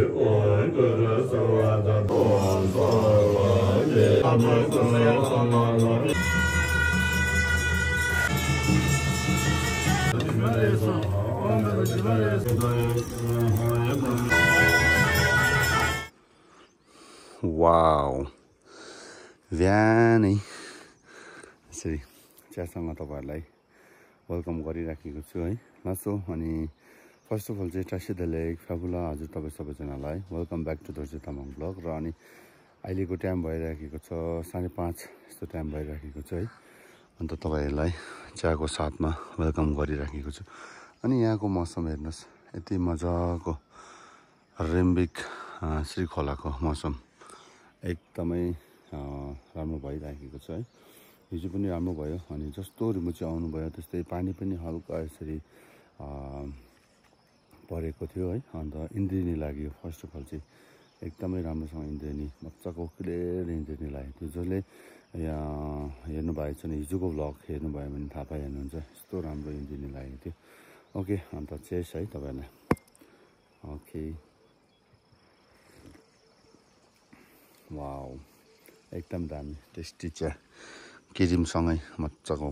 Wow, बिहानै यसरी चियासँग तपाईँहरूलाई वेलकम गरिराखेको छु है लासो। अनि फर्स्ट अफ अल चाहिँ ट्रासी द लेक फ्याबुला हजुर तपाईँ सबैजनालाई welcome back to Dorje Tamang blog. र अनि अहिलेको टाइम भइराखेको छ 5:30 यस्तो टाइम भइराखेको छ है। अन्त तपाईँहरूलाई चियाको साथमा वेलकम गरिराखेको छु। अनि यहाँको मौसम हेर्नुहोस्, यति मजाको रिम्बिक श्री खोलाको मौसम एकदमै राम्रो भइराखेको छ है। हिजो पनि राम्रो भयो अनि जस्तो रिमुची आउनुभयो त्यस्तै पानी पनि हल्का यसरी परेको थियो है। अन्त इन्द्रेणी लाग्यो फर्स्ट अफ अल चाहिँ एकदमै राम्रोसँग इन्द्रेणी मजाको क्लियर इन्द्रेणी लाग्यो थियो। जसले हेर्नु भएको छ भने हिजोको भ्लग हेर्नुभयो भने थाहा पाइहाल्नुहुन्छ यस्तो राम्रो इन्द्रेणी लागेको थियो। ओके, अन्त चेस है तपाईँहरूलाई। ओके, वाउ एकदम दामी टेस्टी चिया क्रिमसँगै मजाको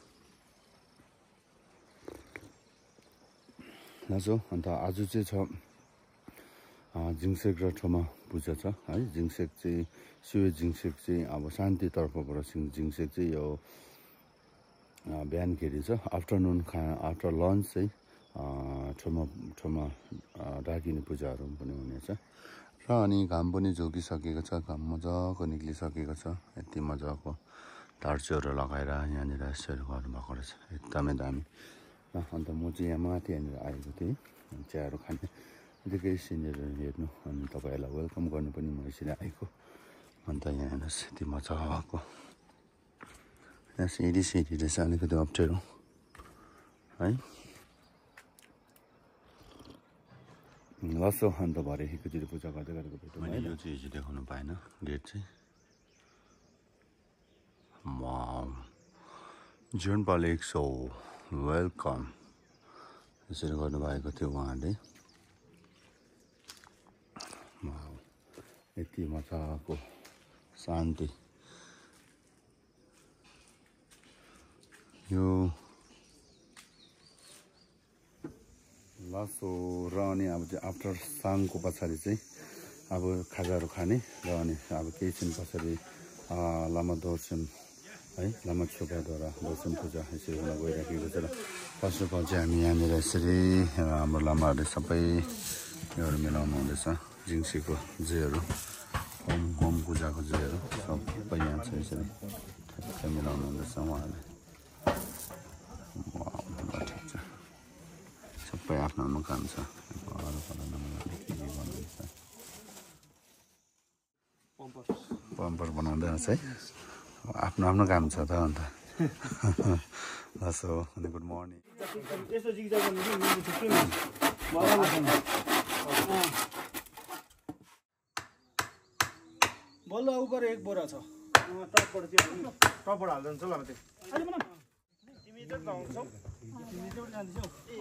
लाजो। अन्त आज चाहिँ छ जिङसेक र ठोमा पूजा छ है। जिङसेक चाहिँ शिव जिङसेक चाहिँ अब शान्ति तर्फबाट जिङसेक चाहिँ यो बिहानखेरि छ, आफ्टरनुन आफ्टर लन्च चाहिँ ठोमा डाकिने पूजाहरू पनि हुनेछ। र अनि घाम पनि झुकिसकेको छ, घाम मजाको निक्लिसकेको छ। यति मजाको टार्चोहरू लगाएर यहाँनिर यसरी गर्नुभएको रहेछ, एकदमै दामी। अन्त म चाहिँ यहाँ माथि यहाँनिर आएको थिएँ चियाहरू खाने यतिकै सिनहरू हेर्नु अनि तपाईँहरूलाई वेलकम गर्नु पनि म यसरी आएको। अन्त यहाँ हेर्नुहोस् यति मजाको यहाँ सिँढी रहेछ, अलिकति अप्ठ्यारो है लसो। अन्त भरे एकैचोटि पूजा गर्दै गरेको भेटौँ है। यो चाहिँ हिजो देखाउनु पाएन गेट चाहिँ। वाउ, जुन पालेक सो वेलकम यसरी गर्नुभएको थियो उहाँले। वाउ, यति मजाको शान्ति। यो लासो र अनि अब चाहिँ आफ्टर साङको पछाडि चाहिँ अब खाजाहरू खाने र अनि अब केही दिन पछाडि लामा दर्शन है, लामा छोपाद्वारा दर्शन पूजा यसरी हुन गइराखेको छ। र फर्स्ट अफ अल चाहिँ हामी यहाँनिर यसरी हाम्रो लामाहरूले सबै योहरू मिलाउनु हुँदैछ। जिङसीको जेहरू होम पूजाको जेहरू सबै यहाँ छ, यसरी ठ्याक्कै मिलाउनु हुँदैछ उहाँहरूले। ठिक छ, सबै आफ्नो आफ्नो काम छ। पम्पर बनाउँदै छ है, आफ्नो आफ्नो काम छ त अन्त। So good morning. बल्ल उपर एक बोरा छ, टपबाट हाल्दै हुन्छ ल त्यो। तिमी चाहिँ लाउँछौ, तिमी चाहिँ जान्छौ।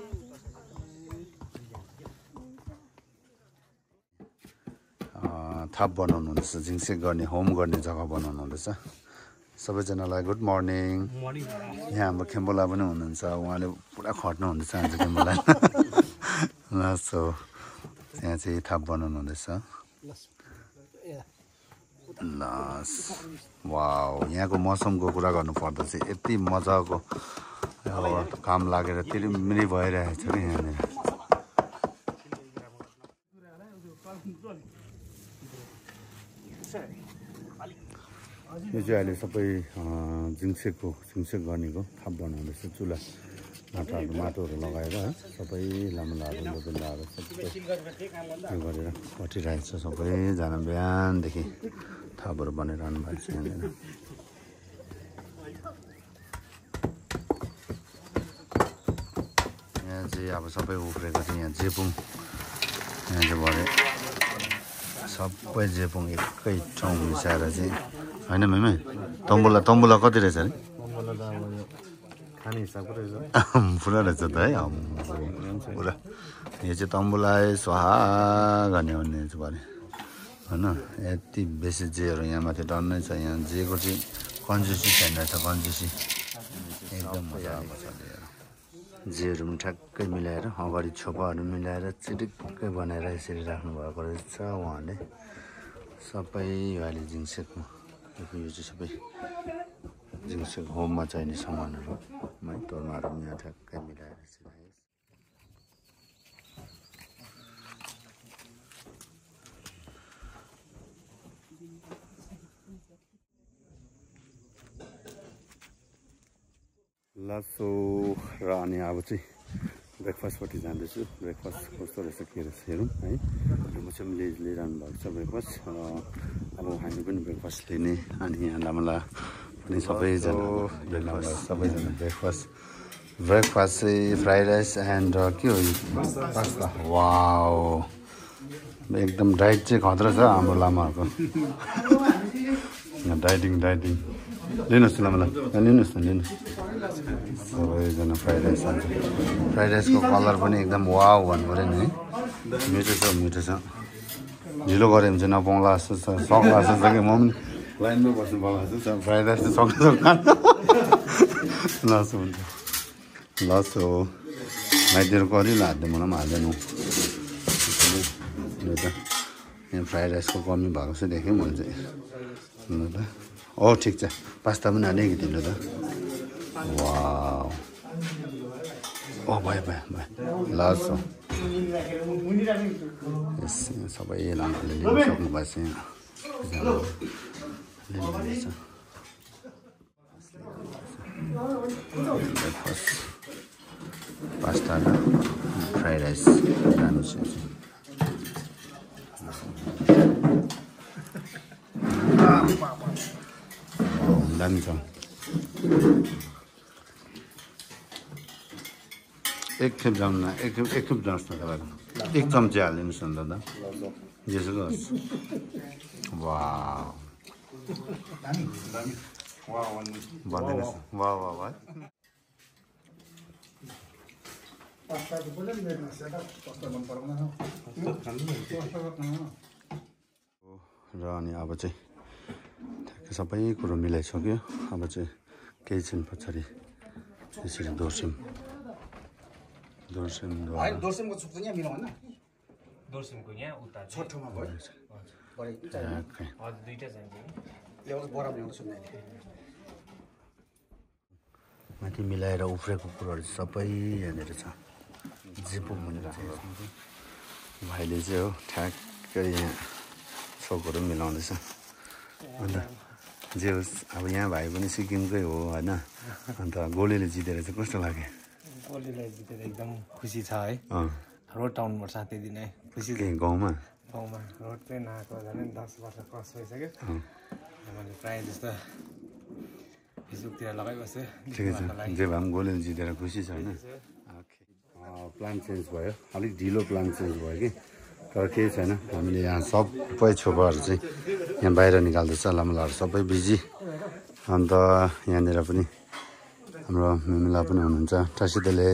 थाप बनाउनु हुँदैछ, जिङसेक गर्ने होम गर्ने जग्गा बनाउनु हुँदैछ। सबैजनालाई गुड मर्निङ। यहाँ हाम्रो खेम्बोला पनि हुनुहुन्छ, उहाँले पुरा खट्नु हुँदैछ आज खेम्बोला। ल सो यहाँ चाहिँ थाप बनाउनु हुँदैछ। लस वाउ, यहाँको मौसमको कुरा गर्नुपर्दा चाहिँ यति मजाको काम लागेर तिरिमिरी भइरहेको छ कि यहाँनिर। यो चाहिँ अहिले सबै जिङसेक गर्नेको थाप बनाउँदैछ। चुला माटोहरू लगाएर है, सबै लामुलाहरू लोबेलाहरू सबै यो गरेर खटिरहेको छ। सबैजना बिहानदेखि थापहरू बनाइरहनु भएको छ यहाँनिर। यहाँ चाहिँ अब सबै उफ्रेको चाहिँ यहाँ जेपुङ, यहाँ चाहिँ भरे सबै जेपुङ एकै ठाउँ मिसाएर चाहिँ होइन मेमै तम्बुला कति रहेछ अरे? पुरा रहेछ त है पुरा यो चाहिँ तम्बुलाई स्वाहा गर्ने भन्ने चाहिँ भने होइन यति बेसी जेहरू यहाँ माथि डन्नै छ यहाँ जेको चाहिँ कन्जुसी छैन रहेछ कन्जुसी एकदम मजा आएको छ जेहरू पनि ठ्याक्कै मिलाएर अगाडि छोपाहरू मिलाएर चिटिक्कै बनाएर यसरी राख्नुभएको रहेछ उहाँले सबै अहिले जिङसेकमा यो चाहिँ सबै जिङसेक होममा चाहिने सामानहरू है तोर्माहरू यहाँ ठ्याक्कै मिलाएर लासो र अनि अब चाहिँ ब्रेकफास्टपट्टि जाँदैछु ब्रेकफास्ट कस्तो रहेछ के रहेछ हेरौँ है म चाहिँ लिइरहनु भएको छ ब्रेकफास्ट अब हामी पनि ब्रेकफास्ट लिने अनि यहाँ लामला पनि सबैजना ब्रेकफास्ट चाहिँ फ्राइड राइस एन्ड के हो पास्ता वाउ एकदम डाइट चाहिँ खतरा छ हाम्रो लामाहरूको डाइटिङ लिनुहोस् लामालाई लिनुहोस् न लिनुहोस् सबैजना फ्राइड राइस हाल्छ फ्राइड राइसको कलर पनि एकदम वाउ भन्नु पऱ्यो नि है मिठो छ ढिलो गऱ्यो भने चाहिँ नपाउँला जस्तो छ सक्ला जस्तो छ कि म पनि लाइनमा बस्नु पाउँला जस्तो छ फ्राइड राइस चाहिँ सक्छ लस हुन्छ लस हो भाइतिर गरिल हाल्दै मलाई पनि हाल्दैन यो त यहाँ फ्राइड राइसको कमी भएको छ देखेँ मैले चाहिँ ल त ठिक छ पास्ता पनि अलिकति ल त वाउ भयो लास हो यस सबै लामाले लिनु सक्नु भएछ यहाँ ब्रेकफास्ट पास्ता र फ्राइड राइस दामी छ एक खेप जाउँ न एक खेप जानुहोस् न तपाईँको एक चम्ची हालिदिनुहोस् न दादा यसो होस् वाउ भनिदिनुहोस् वाउ है र अनि अब चाहिँ ठ्याक्कै सबै कुरो मिलाइसक्यो अब चाहिँ केही छिन पछाडि यसरी दोर्सिमको छुक्छ यहाँ मिलाउन दोर्सिमको यहाँ उता छोटोमा भयो दुईटा चाहिन्छ ल्याउनु बराबर ल्याउँछु माथि मिलाएर उफ्रेको कुरोहरू सबै यहाँनिर छ जे पो मुनि भाइले चाहिँ हो ठ्याक्कै यहाँ सोकहरू मिलाउँदैछ अन्त जे होस् अब यहाँ भाइ पनि सिक्किमकै हो होइन अन्त गोलीले जितेर चाहिँ कस्तो लाग्यो गोलीलाई जितेर एकदम खुसी छ है रोड टाउनबाट साथै दिन है खुसी गाउँमा रोड चाहिँ नआएको झन् 10 वर्ष क्रस भइसक्यो मैले प्रायः जस्तो फेसबुकतिर लगाइबस्छु ठिकै छ जे भए पनि गोलीले जितेर खुसी छ होइन प्लान चेन्ज भयो अलिक ढिलो प्लान चेन्ज भयो कि तर केही छैन हामीले यहाँ सबै छोपाहरू चाहिँ यहाँ बाहिर निकाल्दैछ लामलाहरू सबै बिजी अन्त यहाँनिर पनि हाम्रो मिमिला पनि हुनुहुन्छ टासिदेले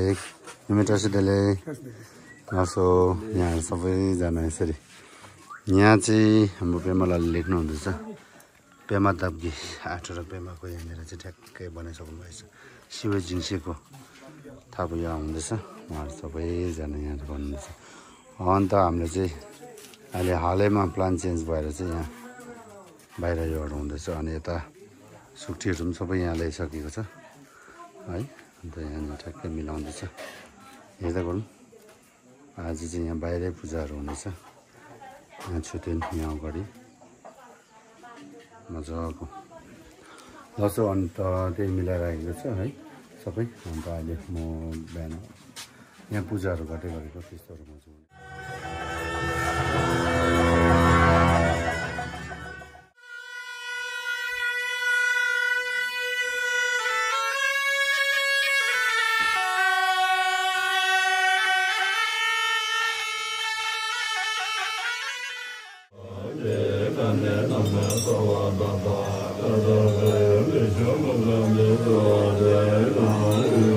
असो यहाँ सबैजना यसरी यहाँ चाहिँ हाम्रो पेमालाले लेख्नुहुँदैछ पेमा ताप्गी 8 र पेमाको यहाँनिर चाहिँ ठ्याक्कै बनाइसक्नु भएछ शिव जिङसेको थाहा यहाँ हुँदैछ उहाँहरू सबैजना यहाँ भन्नुहुँदैछ अन्त हामीले चाहिँ अहिले हालैमा प्लान चेन्ज भएर चाहिँ यहाँ बाहिर योहरू हुँदैछ अनि यता सुक्टीहरू पनि सबै यहाँ ल्याइसकेको छ है अन्त यहाँनिर ठ्याक्कै मिलाउँदैछ हेर्दै गरौँ आज चाहिँ यहाँ बाहिरै पूजाहरू हुँदैछ यहाँ छुटेन यहाँ अगाडि मजाको लसो अन्त त्यही मिलाइराखेको छ है सबै अन्त अहिले म बिहान यहाँ पूजाहरू गर्दै गरेको त्यस्तोहरू म चाहिँ Baba,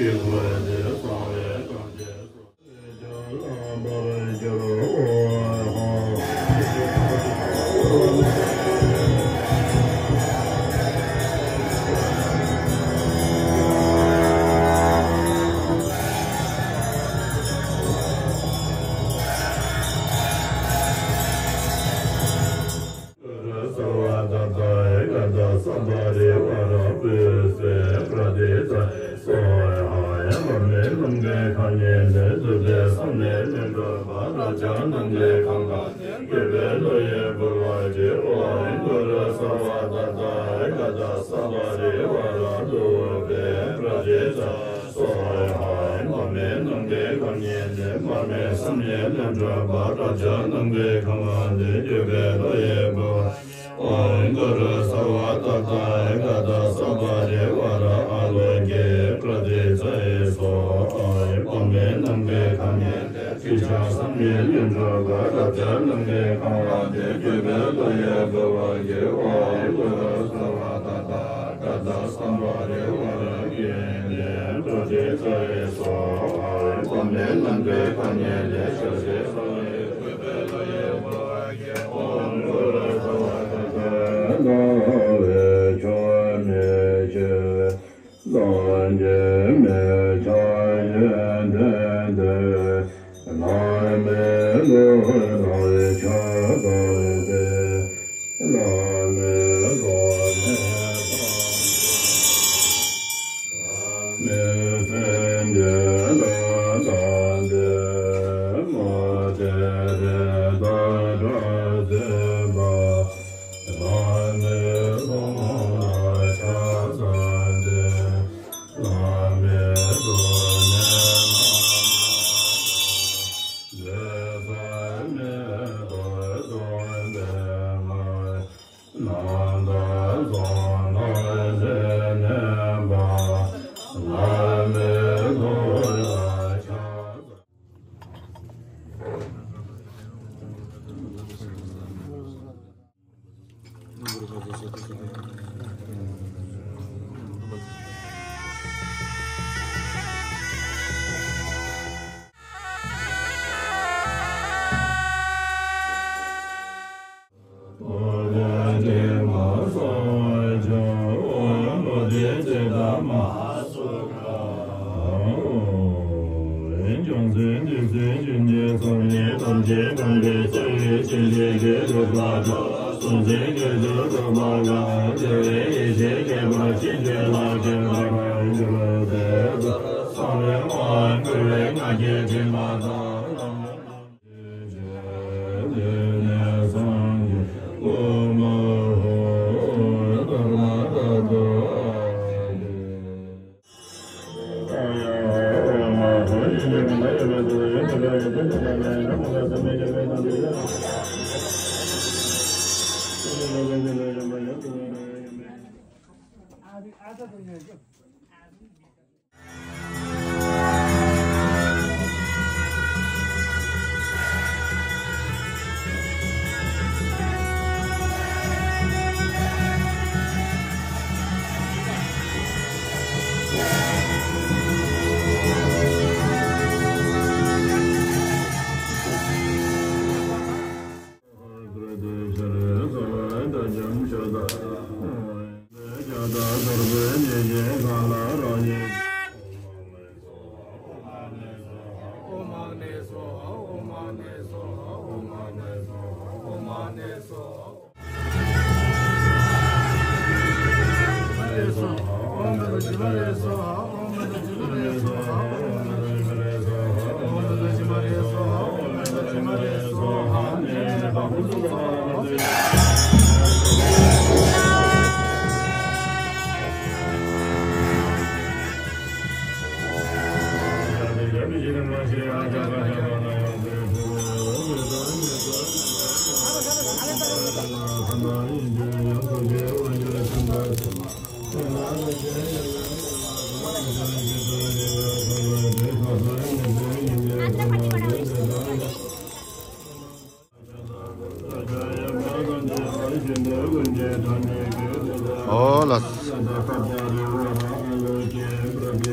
Hola.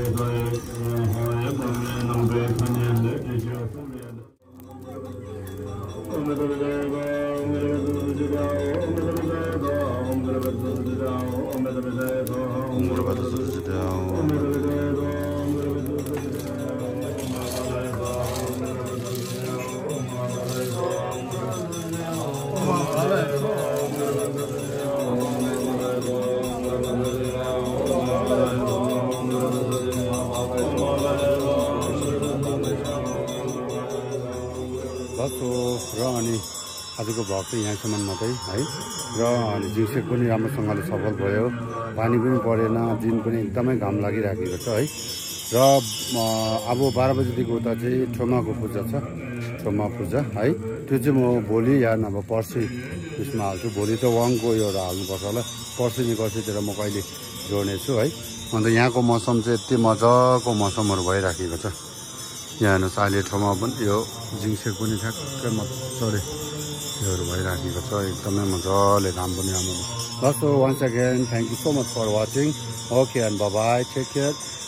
र अनि आजको भ्लग चाहिँ यहाँसम्म मात्रै है र अनि जिउसेक पनि राम्रोसँगले सफल भयो पानी पनि परेन दिन पनि एकदमै घाम लागिराखेको छ है र अब 12 बजेदेखि उता चाहिँ ठोमाको पूजा छ ठोमा पूजा है त्यो चाहिँ म भोलि या नभए पर्सि त्यसमा हाल्छु भोलि त वाङको एउटा हाल्नुपर्छ होला पर्सि निकर्सितिर म कहिले जोड्नेछु है अन्त यहाँको मौसम चाहिँ यति मजाको मौसमहरू भइराखेको छ यहाँ हेर्नुहोस् अहिले ठाउँमा पनि यो जिङसेक पनि ठ्याक्कै मजाले योहरू भइराखेको छ एकदमै मजाले घाम पनि राम्रो बस once again thank you so much for watching okay and bye bye take care